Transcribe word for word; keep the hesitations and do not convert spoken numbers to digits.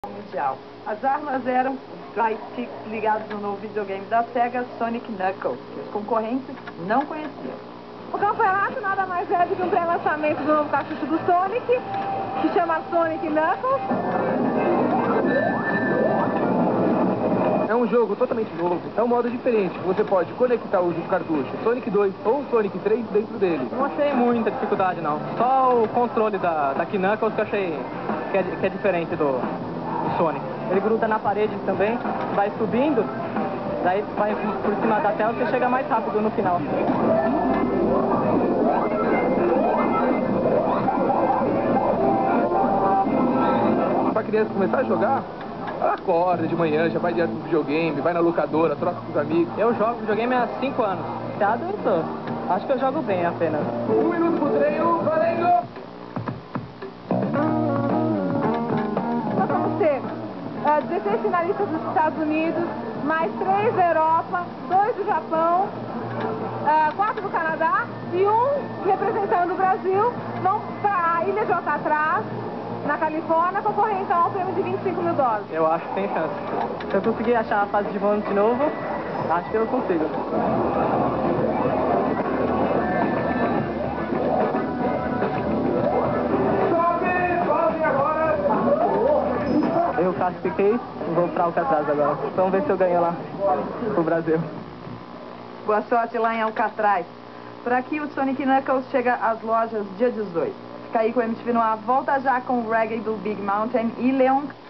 mundial. As armas eram os joysticks ligados no novo videogame da Sega, Sonic Knuckles, que os concorrentes não conheciam. O campeonato nada mais é do que um pré-lançamento do novo cartucho do Sonic, que chama Sonic Knuckles. É um jogo totalmente novo, é um modo diferente. Você pode conectar os cartuchos Sonic dois ou Sonic três dentro dele. Não achei muita dificuldade, não. Só o controle da, da Knuckles que eu achei que é, que é diferente do, do Sonic. Ele gruda na parede também, vai subindo, daí vai por cima da tela e você chega mais rápido no final. Pra criança começar a jogar, ela acorda de manhã, já vai direto pro videogame, vai na locadora, troca com os amigos. Eu jogo videogame há cinco anos. Você adulto? Acho que eu jogo bem apenas. Um minuto pro treino, valendo! Nós vamos ter uh, dezesseis finalistas dos Estados Unidos, mais três da Europa, dois do Japão, uh, quatro do Canadá e um representando o Brasil. Vão para a ilha de Alcatraz, na Califórnia, concorrer então ao prêmio de vinte e cinco mil dólares. Eu acho que tem chance. Se eu conseguir achar a fase de bônus de novo, acho que eu consigo. Eu classifiquei e vou para Alcatraz agora. Vamos ver se eu ganho lá pro Brasil. Boa sorte lá em Alcatraz. Por aqui o Sonic Knuckles chega às lojas dia dezoito. Fica aí com o M T V no ar. Volta já com o reggae do Big Mountain e Leon